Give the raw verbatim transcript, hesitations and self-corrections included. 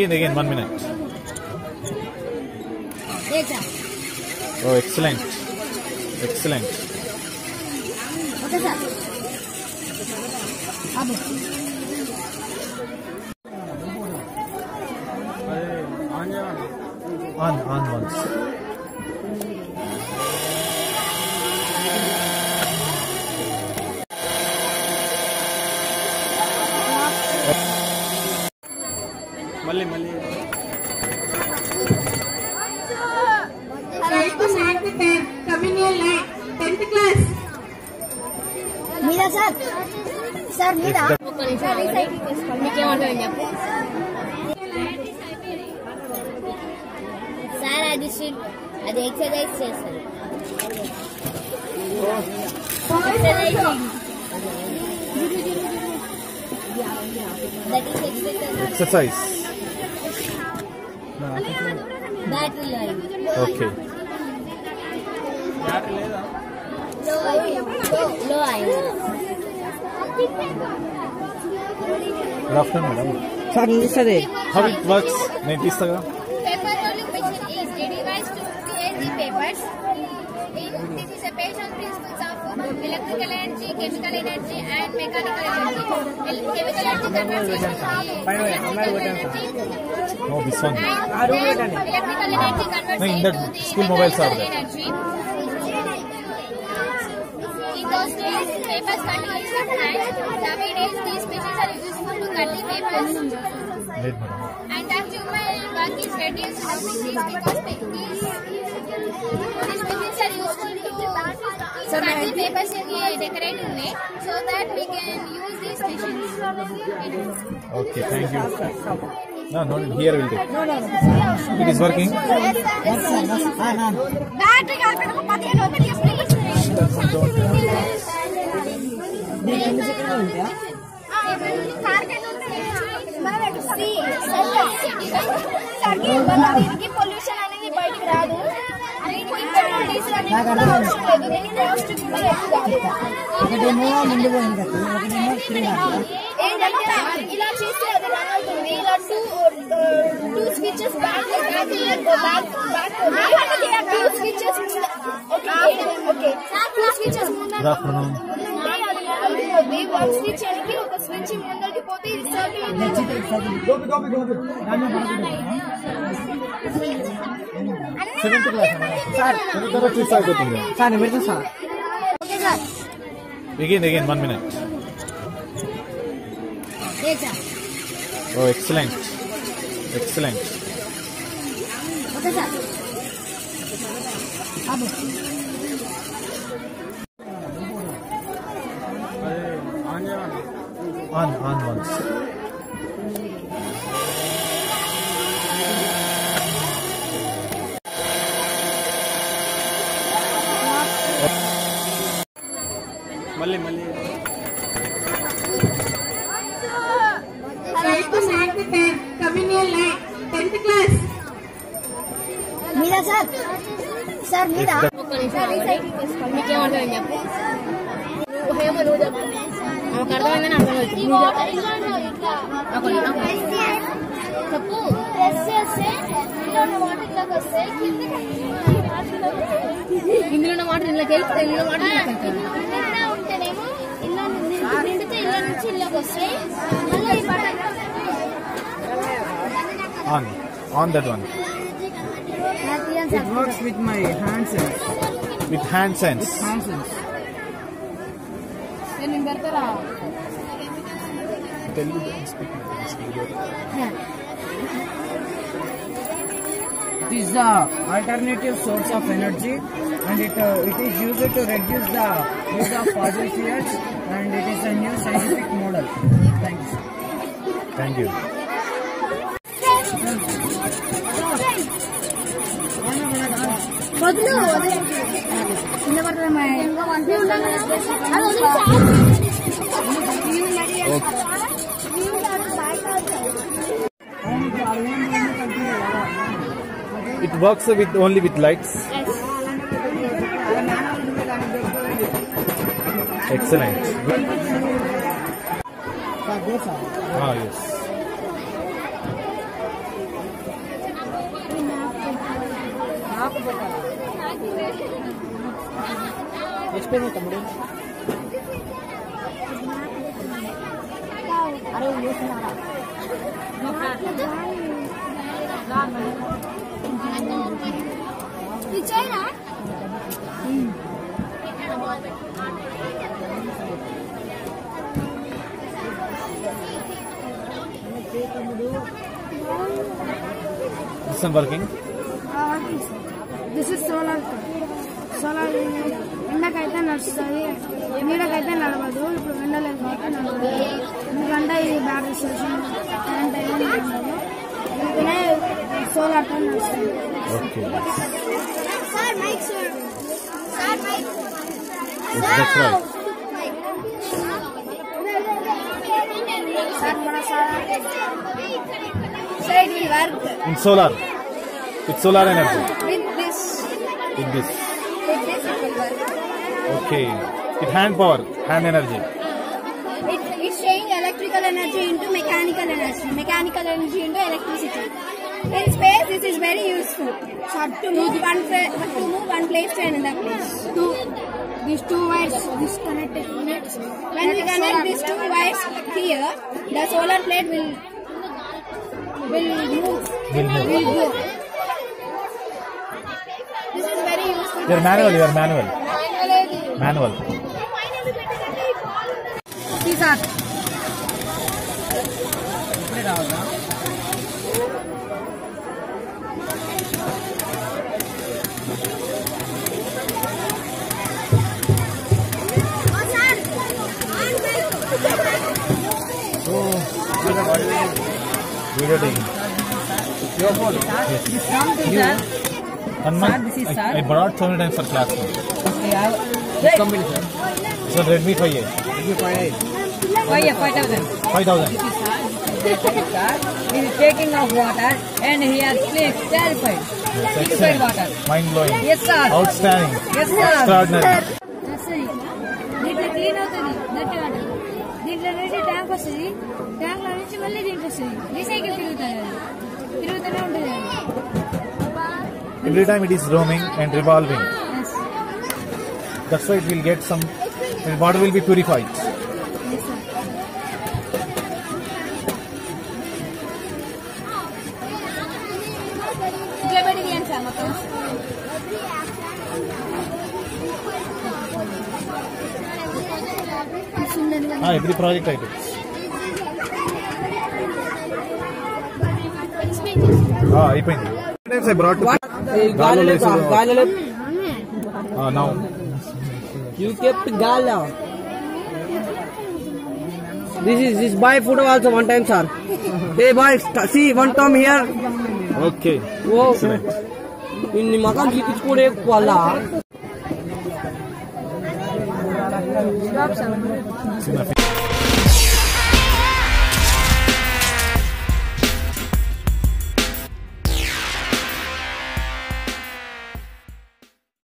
Begin again, one minute. Yes, sir. Oh, excellent. Excellent. Okay, sir. Abu. On, on once. మళ్ళీ మళ్ళీ మీరా sir sir మీరా మీకేమంటారని చెప్పు sir అది అది exercise చేస్తారు Exercise. Battery Okay. లో అయింది Good afternoon, madam. సార్ నిలిస్తుంది How it works? నేను తీస్తాగా. Paper rolling machine is a device to create the papers. This is a based on principles of electrical energy, chemical energy, and mechanical energy. Chemical energy converts into electrical energy, No, this one. and then electrical energy converts No, in into that the school mobiles are mechanical there. energy. In those days, papers cut used with hand. Nowadays, these machines are useful to cut the papers. Wait, madam. And that human work is reduced now because these, these machines are useful to cut the papers in a decorative way so that we can use these machines. Okay, thank you. No, no, here will take. It is working. Battery కాకపోతే పదిహేను ఒకటి pollution అనేది బయటికి రాదు ఒకటేమో ముందు పోయింది కదా ఒకటేమో స్క్రీన్ ఇలా చేస్తే అది రన్ అవుతుంది ఇలా two two switches back back back back two switches okay okay two switches ముందు Good afternoon. వన్ స్విచ్ వెనక్కి ఒక స్విచ్ ముందరికి పోతే ఇది circle Seventh class. Sir Seventh class అయిపోతుంది. సార్ నిమిషం sir okay sir Begin again, one minute. yes sir Oh, excellent. Excellent. Okay sir అబు On, on once. మళ్ళీ మళ్ళీ మీరా సార్ సార్ మీరా మీకేమంటారని చెప్పు ఆమెకు అర్థమైందని అర్థమవుతుంది చెప్పు ప్రెస్ చేస్తే ఇందులో ఉన్న వాటర్ ఇట్లాకి వస్తే ఇందులో ఉన్న వాటర్ ఇంట్లోకి వెళ్తే ఇందులో వాటర్ ఇంట్లోకి వెళ్తాయి కింద ఉంటేనేమో ఇలా నిండితే ఇళ్ళ నుంచి ఇళ్ళకి వస్తాయి మళ్ళీ ఈ button On. On that one. It works with my hand sense. With hand sense. Hand sense. నేను పెడతారా Telugu don't speak. Speak. It is the alternative source of energy, and it uh, it is used to reduce the use of fossil fuels, and it is a new scientific model. Thank you. Thank you. వదులు కింద పడుతుందమ్మా It works with only with lights. Excellent. Ah, yes. Explain తమ్ముడు. అరే చేస్తున్నారా? ఇచ్చేనా? This is working. This is solar. Solar ఎండకైతే నడుస్తుంది, నీడకైతే నడవదు. ఇప్పుడు ఎండలేదు కాబట్టి నడవదు, ఎందుకంటే ఇది బ్యాటరీ స్టేషన్ కరెంట్ అయితే నడవదు. అందుకనే సోలార్ తో నడుస్తుంది. Okay. Sir mike sir sir mike That's right. Sir మన sir said will work In solar. With solar energy. with this With this. with this it will work. Okay. With hand power, hand energy. It is changing electrical energy into mechanical energy, mechanical energy into electricity. In space, this is very useful. So to move one place, to move one place to another place. Two, these two wires, this connected units. When we connect these two wires here, the solar plate will will move. Will move. Will go. This is very useful. You're manual, you're manual. Manual. These are ఇప్పుడే రావాలా? Video taking. Your phone. Yes. This from the sir. And my, Sir, this is I, sir. I brought so many times for class. Okay, I have this company sir. So Redmi five A. Give me five eight. Why yeah, five thousand. five thousand. He is taking off water and he has placed clarified. Purified water. Mind blowing. Yes sir. Outstanding. Yes sir. Extraordinary. దీంట్లో clean అవుతుంది గట్టి water. దీంట్లో నుంచి tank వస్తుంది, tank లో నుంచి మళ్ళీ దీంట్లో వస్తుంది. రీసైకిల్ తిరుగుతుంది, అది తిరుగుతూనే ఉంటుంది. Every time it is roaming and revolving. Yes. That's why it will get some, the water will be purified. Yes, sir. ఇట్లా పెట్టి తీయండి సార్ మొత్తం. Ah, every project I do. Ah, అయిపోయింది. Times I brought to Gala Gala. Ah, now. You kept Gala. This is this buy photo also one time sir. Hey boy, see one time here. Okay. Oh. Excellent. ఇన్ని మకాం చూపించుకోడే వాళ్ళ It's enough.